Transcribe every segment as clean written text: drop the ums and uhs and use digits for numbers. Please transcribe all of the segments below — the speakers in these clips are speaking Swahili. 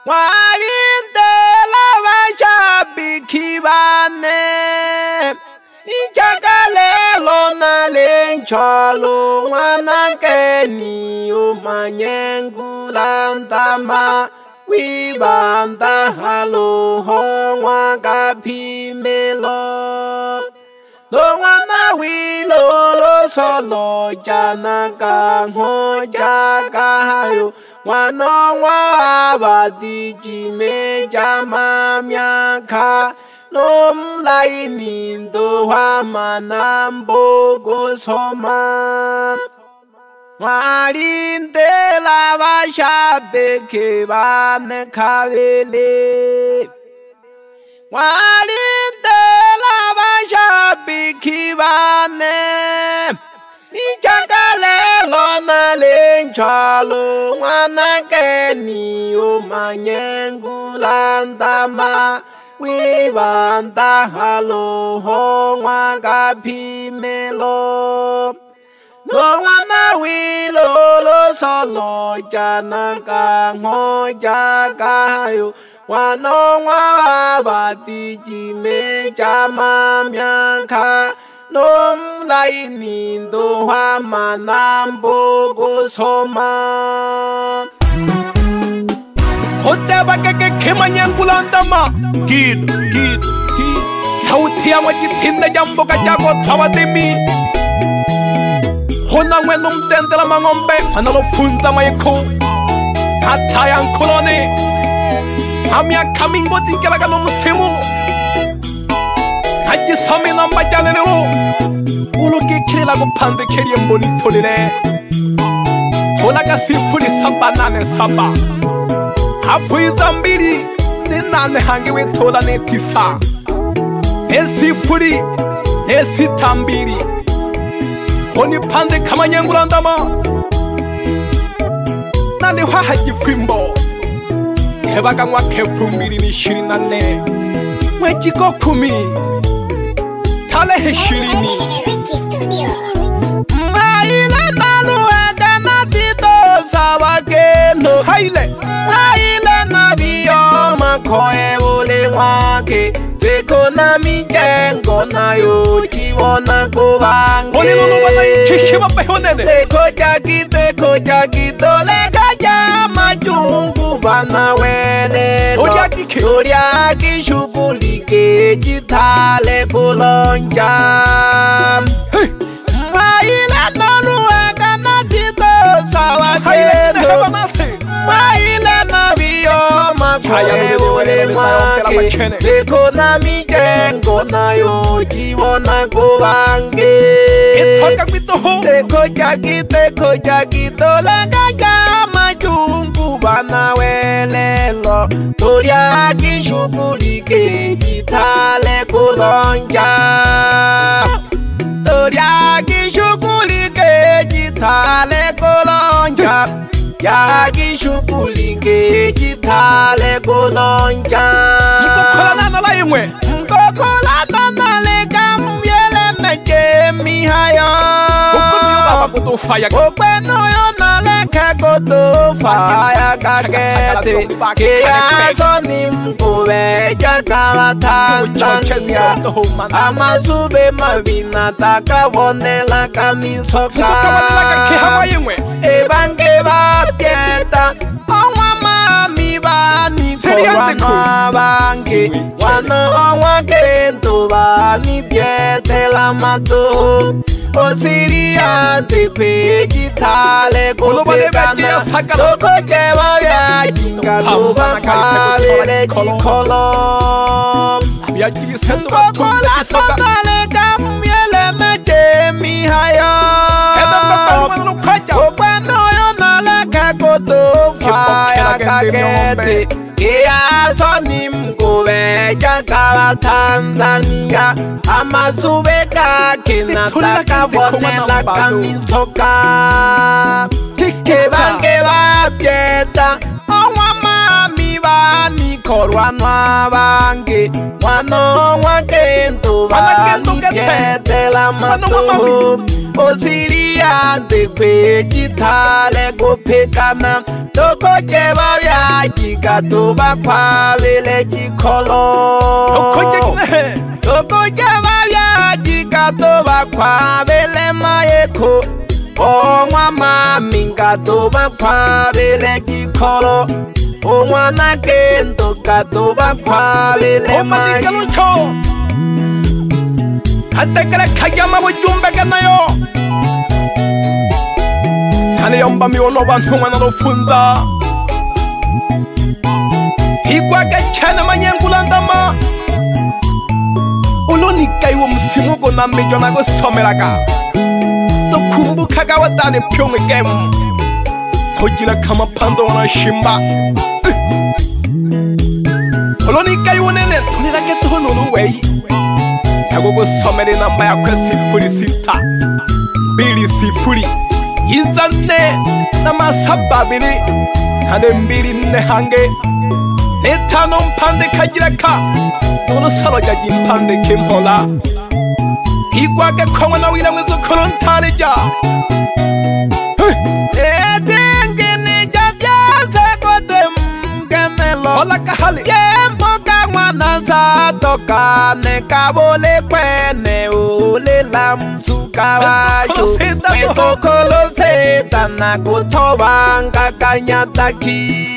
walindela bashabiki bane ijagalelo nalenchalo mwanakeni umanyengulantama wibanda halo hongwa kapimelo no mwana wilo solo jana kango jakayo mwana wabati me jama myaka nom laini ndo hamanambo gosoma walindela bashabeke bane kavele walindela bashabiki bane ijagalelo nalenchalo mwanakeni umanyengulantama wibanda halo hongwa kapimelo no mwana wilo solo jana kango jakayo wano wabati jime jama myaka nom laini ndo hamanambo gosoma hote bakeke kemanyangulantama gid sauti ya majitinda jambo kajako tawademi hona ngwenum tendela mangombe hanalo funza mayeko katayan kolone amya kamingo dikelaga no musemu haji samina majalero uloke kirela go pande keriye monitolele honaga sifuri sabanane saba hapuiza mbili ninane hange wetola netisa esifuri esitambili honi pande kamanyangulantama nane haji fimbo hebaga ngwa kefumbiri ni 24 mwejiko 10 talehe 20 maile naluega natito sabakeno haile nabiyo makoe ule mwake teko na mijengo nayo chiwona kubange honi nono bana ikishima pehonene teko jaki tolega jama jungu bana wele Toriaki shughulike jitale kulonja maila naluega natito sabakeno maila nabiyo makoe ule mwake teko na mijengo nayo chiwona kubange teko jaki tolega jama jungu bana welelo Toriaki shughulike jitale kulonja Toriaki shughulike jitale kulonja Yaki shughulike jitale kulonja Mkokola na laimwe Mkokola na leka myele meje mihayo Okweno yo na leka kutufaya kakete Kiazo ni mkube jaka Tanzania Amazube mabina taka wonela kamisoka Ebange bapieta Onwa mami bani korwana bange Wano onwa kento bani piete la mato Osiria te peji tale kopegana Loko jeba vya jinga luba kavere jikolom Kokola samale kamyele meje mihayo Okweno yo naleka koto faya kakete Kiazo ni mkube jaka Tanzania Amazube kake nataka wonela kamisoka Kebange bapieta Onwa mami bani korwa wanwa bange wano wakendo baketela mato osiria de kwejitale gopekana tokoje babya kikato bakwabele chikolo tokoje babya kikato bakwabele mayeko omwa mami ngato bakwabele chikolo omwana kendo kato bakwabele mayeko hatekele kayama bujumbe ganayo kane yomba miwono bantu mwana rufunda higwaga cyane manyengulandama ulonika iwo musimu go na mejo na go someraga to kumbukaga wadane pyonge game hogira kama pando wana shimba ulonika iwo nene tunira ke tono no wei yagogo somere namba ya kwesi furi sita bili sifuri izane na masababiri kane mbili ne hange etano mpande kajiraka nono saloja jimpande kimhola igwage kongwa na wila mwezo korontaleja edengini jabyaze kote mgemelo hola kahali mwana zatokane kabole kwene ulela msuka wacho metokolo setana kutobanga kanyataki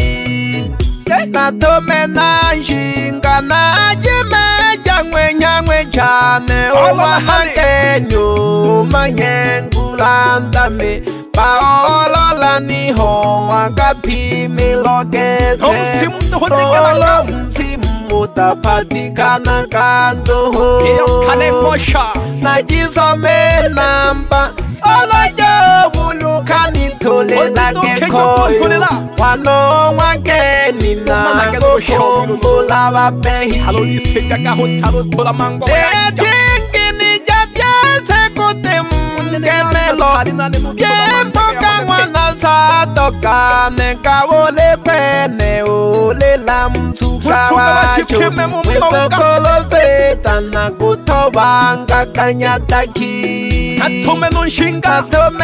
natomena nshinga najimeja ngwenyangwe chane omahakenyo manyengulandame paolola niho wakapimilokete olo msimu utapatikana kando kane mosha najisome namba olojo bulukani tolela kekoyo wano wakeni na gokombola wapehi halo iseja kahotaro tola mango edingini jabyase kote mgemelo yemboka mwana satokane kawole kwene ulela msuka wacho metokolo setana kutobanga kanyataki atomeno nshinga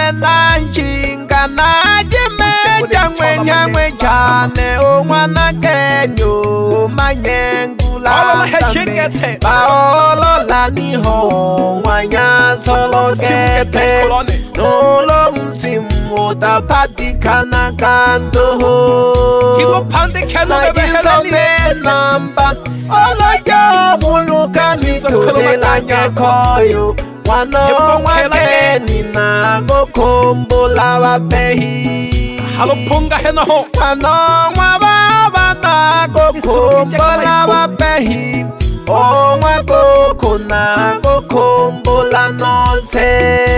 najimeja ngwenyangwe chane omwana kenyo manyengulantame paolola niho mwanya solokete nolo msimu utapatikana kandoho najisome namba olojo bulukani tulela nyekoyo wano wakeni na gokombola wapehi halopunga henaho wano wababa na gokombola wapehi omwa goko na gokombola nose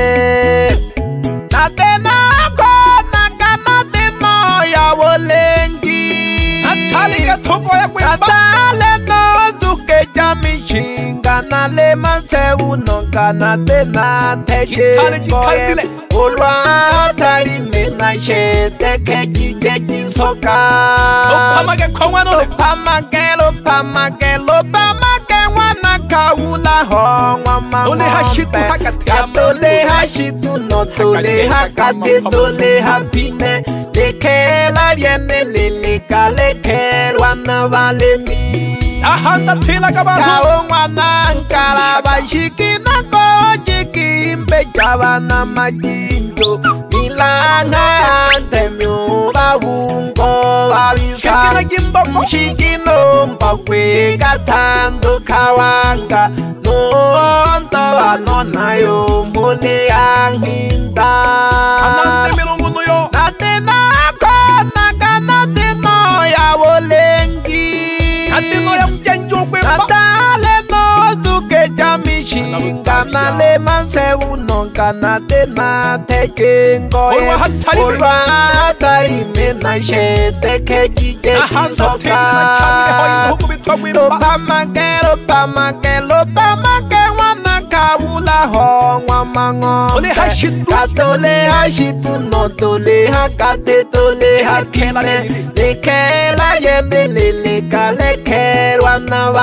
natena kona kanateno ya wolengi ataliga toko ya kwimba atale no duke jamishinga na le mansewu no kanatena teje koye ulwa atali na shete keji soka lopamage kongwano lopamage wana kaula hongwa tole hashitu hakati tole hashitu no tole hakati tole hapine lekela liene lele kalekelwa na valemi ahanda tila kabantu kaongwa na nkala bashikina kojiki mbejawa na majinjo milanga temyo babungo babisa mshikino mpakwe gatando kawanga nonto anonayo mune anghinda anante milungu nuyo natena kona kanateno ya wolengi katino ya mjenjo kwimba natale no duke jamishinga nale mansewu nonka tena tekengoye olwa hatari mena shete kejije soka lopamake wana kawula hongwa mango katole hashitu no tole hakate tole hakine lekela yende lele kaleke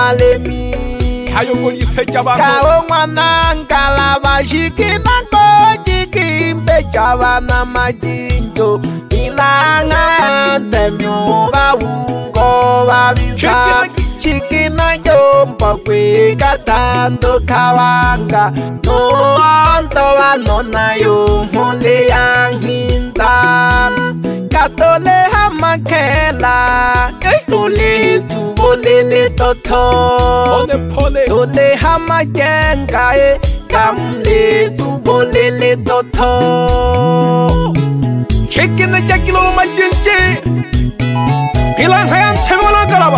balemi hayogoli sejaba kawo mwana nkala shikina ko jikimbe chabana majinjo ilanga temyo bawungo babisa chikina jompa kwe katando kawanga no anto banona yo mole yanginda katole hamakela tole tubolele toto tole hamajenga kamle tubolele toto chikina jakilo majinje ilang hayan temola galaba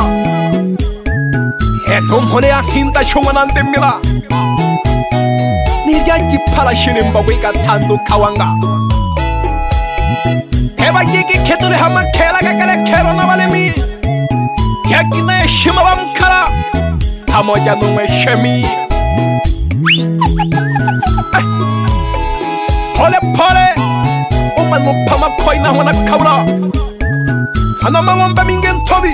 에놈혼에 아힌다 쇼만 안 됩니다. 니야기 파라시는 바위가 탄도 가왕가 대박이기 개돌에 한번 개라가 까라 개로나마네미 야기네 심어밤 카라 다모자 놈의 쉐미 펄레 오만 못파마 코이나 하나 카브라 하나만 원밤인겐 토비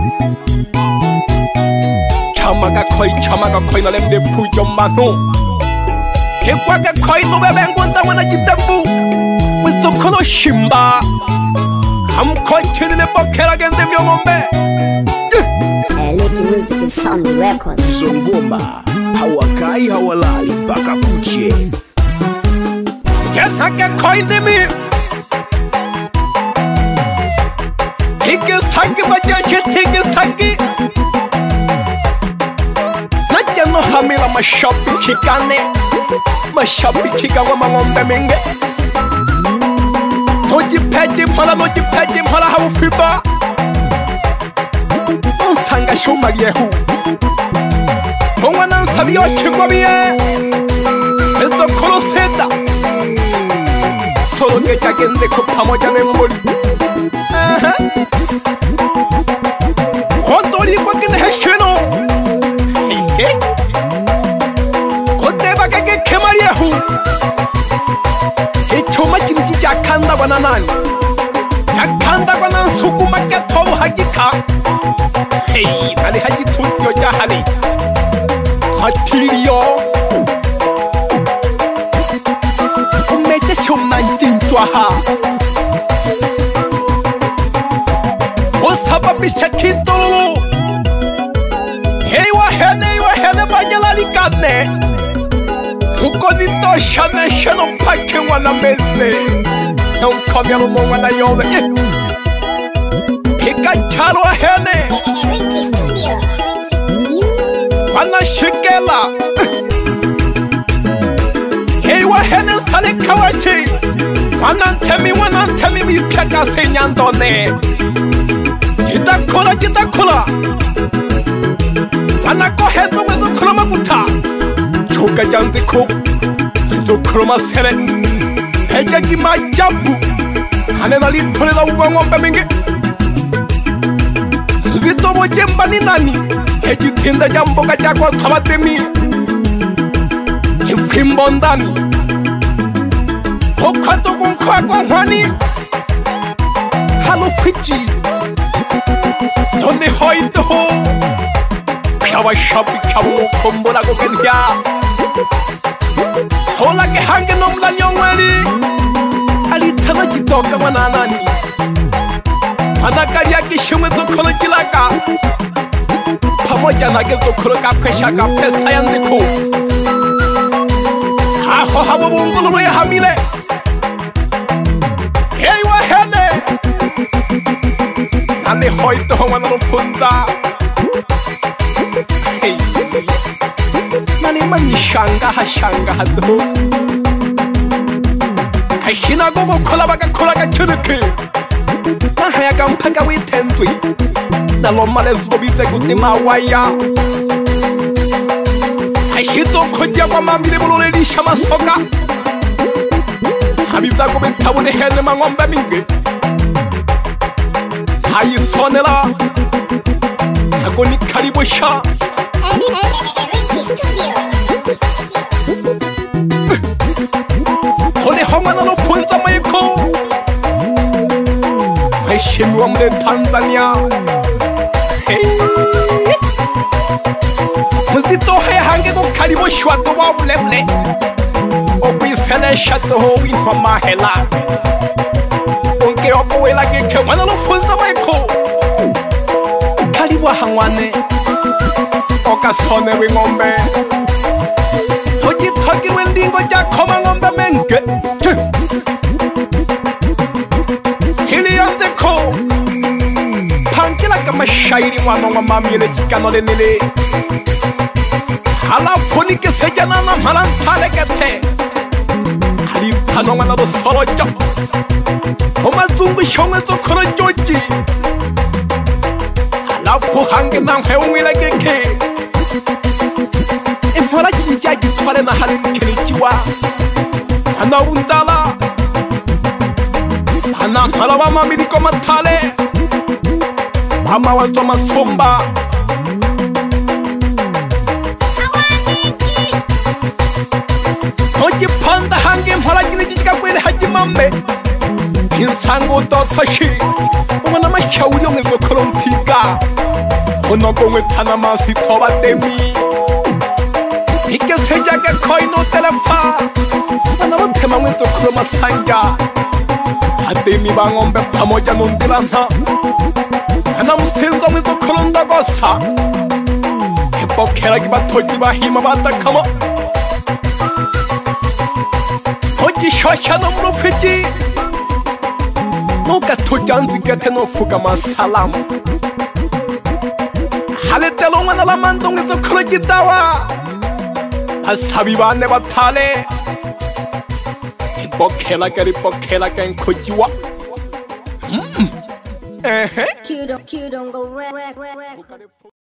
chamaga koi na lemde fujo mano hekwaga koi no bebengonda wana jitambu musokono shimba ham koi chenile bokera gende myomombe Licky Music is Sound Records. Zongoma hawakai hawalali mpaka kuche yetake koi ndemi hiki bajaje tiki no hamila mashabiki kane mashabiki kawa mangombe mingi nojipeji mpala haufiba untanga shumari yehu Ongwana nsabi ochigwa biye Ezo koro seda Solo gecha gende ko pamoja nemboli Hondori kwa gende heshino Choma kimchi jakanda kwa nanani Jakanda kwa nansuku makatomu hajika Hey, nani haji tutio jahali Matirio Umeja choma njintwa ha Osababisha kitololo Hey wahene banyalarikane Uko nito shano pake wana mele Don't come yalo mo wana yove Hika chalo hene Wana shikela Hey wa hene sale kawachi Wana ntemi wipyaka se nyandone Jidakula Wana ko hendo wezo kula maguta Choka jandiko Zokroma sele Hejagi majabu Hanena litole la uwa ngombe mingi Zito mojemba ni nani Heji tinda jamboga jako tamatemi Kifimbo ndani Hokato kunkwa kwa hwani Halo fichi Donde hoito ho Kawa shabi kawa kombola gokenya Hola ke hange nomla nyongweli Alitana jitoka mananani Anakari yaki shimwe zokolo jilaka Pamoja nage zokolo ka kweshaka pesa yandiko Haho habo bungululu ya hamile Hey wa hene Nani hoito ho manalo funda Hey Nani mani shanga hado Hashina gogo kola baka chunuke Nahaya gampaka witentwi Nalomale zubobize guti mawaya Hashito kujia kwa mambile mulole lisha masoka Habiza gobe tabune hene mangombe mingi Hayisonela Hagoni karibosha Hone homana no punta maiko Heshimi wa mle Tanzania Hey chua to wa leble o bi sene shato ho wi mama hela onke oko wela ke ke wana lo funza mai ko kali wa hangwane oka sone wi ngombe hoji thogi wendingo ja khoma ngombe menge siliande ko pankila kama shairi mwana wa mami le chikano le nile hala phoni ke sejana na malan thale kete hali thano ngana do sorojo homa zungu shongwe zo khoro joji hala pho hange na hewe le keke imhora jinja gitwale na hali kenichiwa ana undala ana malawa mami ni koma thale mama wa toma somba hoji panda hange mhora jinja kwele haji mamme insango to toshi umana mashauri ongezo kolontika ono kongwe tana masi toba temi ike sejaga koino telefa ana motema ngento kroma sanga atemi bangombe pamoja nondirana ana msenzo ngento kolonda gosa epokera kibatoji bahima batakama hoji shosha no mrofiji noka tojanzi gete no fuga masalam haletelo ngana la mandonge to kroji dawa asabi bane batale ipokela ken kojiwa Q don't go